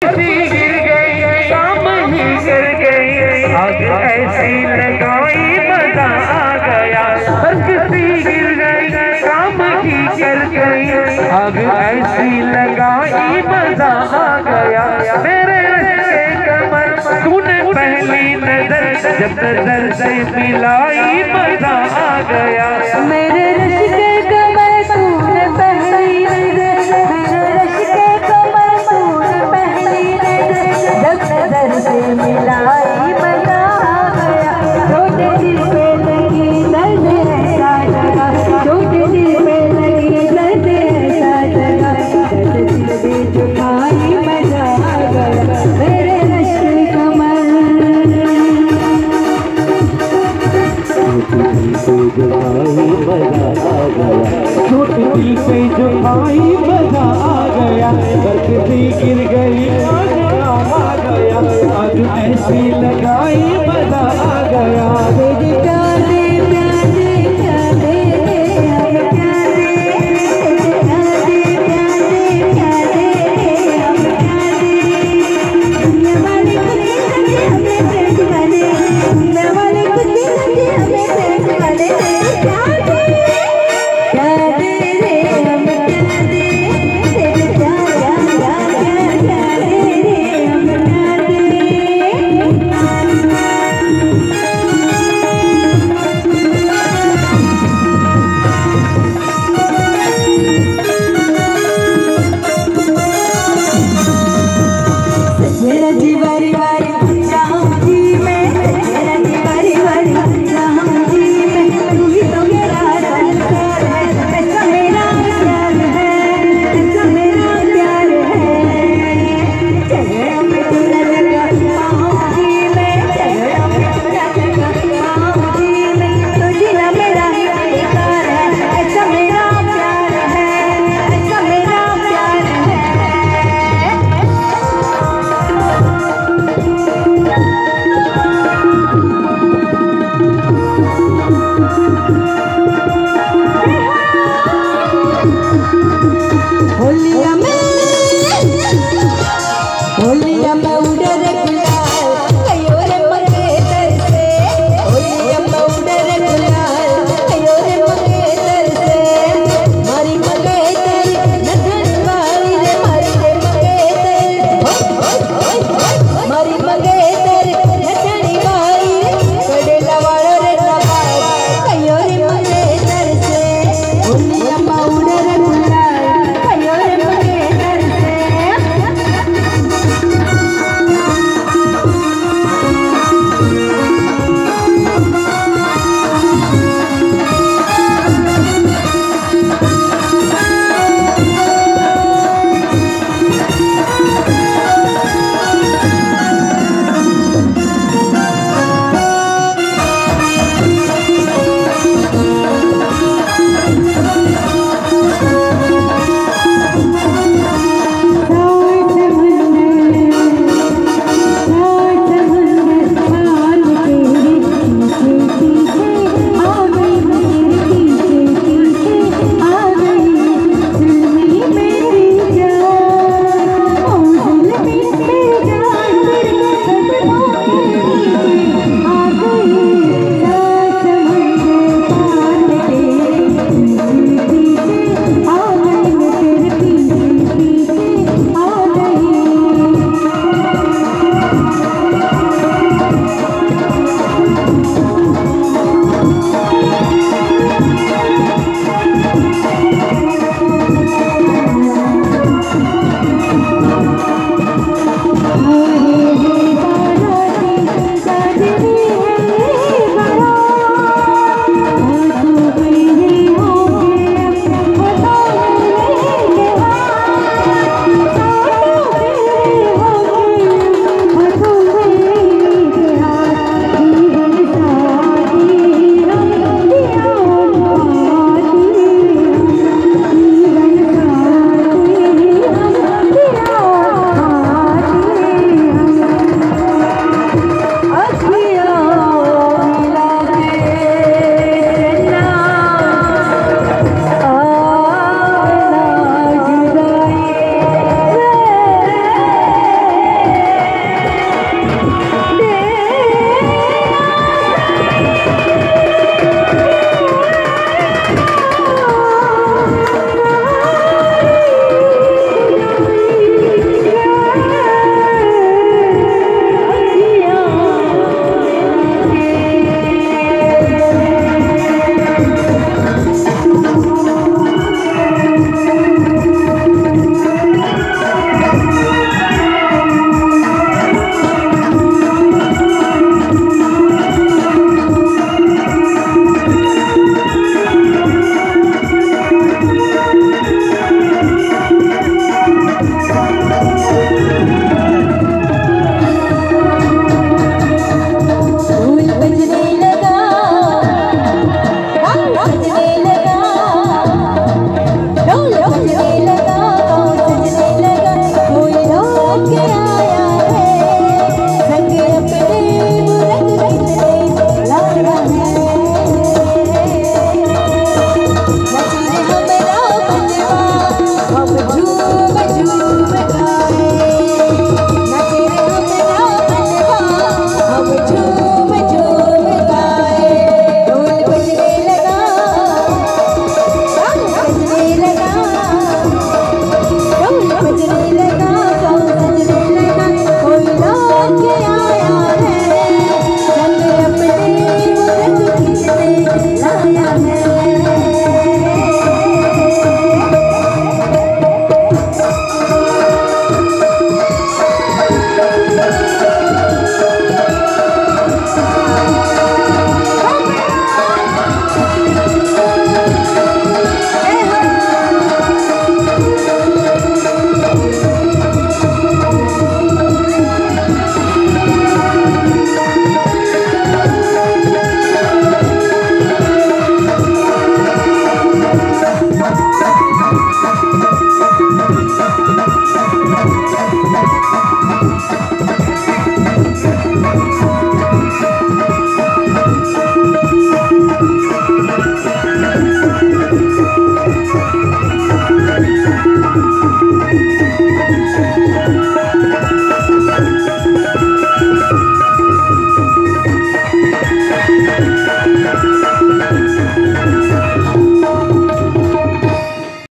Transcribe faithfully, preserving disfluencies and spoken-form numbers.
किसी गिर गई काम ही गिर गई आग ऐसी लगाई मजा आ गया। हर किसी गिर गई काम ही गिर गई आग ऐसी लगाई मजा आ गया। मेरे कमर तूने पहली नजर जब नजर से मिलाई मजा आ गया। मेरे रश के कमर तूने पहली नजर, मेरे रश के कमर तूने पहली नजर जब नजर से मिलाई मजा आ गया। छोटे दिल पे लगी दर्द ऐसा लगा, छोटे दिल पे लगी दर्द ऐसा लगा, दर्द दिल पे झुकाई मजा आ गया। मेरे रश के कमर छोटी दिल पे जो आई मजा आ गया। हर किसी गिर गई आ गया आज ऐसी लगाई मजा आ गया। तेरे प्यारे प्यारे प्यारे हम प्यारे, तेरे प्यारे प्यारे प्यारे हम प्यारे। दुनिया वाले कुछ लगे हमें फ्रेंड वाले, दुनिया वाले कुछ लगे हमें फ्रेंड वाले। प्यारे प्यारे रे हम प्यारे, तेरे प्यारे प्यारे प्यारे रे हम प्यारे। सजना जी वारी वारी राम जी में, सजना जी वारी वारी राम जी में, तू ही तो मेरा संसार है, ऐसा मेरा प्यार है, ऐसा मेरा प्यार है। झगड़ा में तेरा लगा पाँव जी में, झगड़ा में तेरा लगा पाँव जी में, तो जीना मेरा ही अधिकार है, ऐसा मेरा प्यार है, ऐसा मेरा प्यार है। होलिया में होलिया में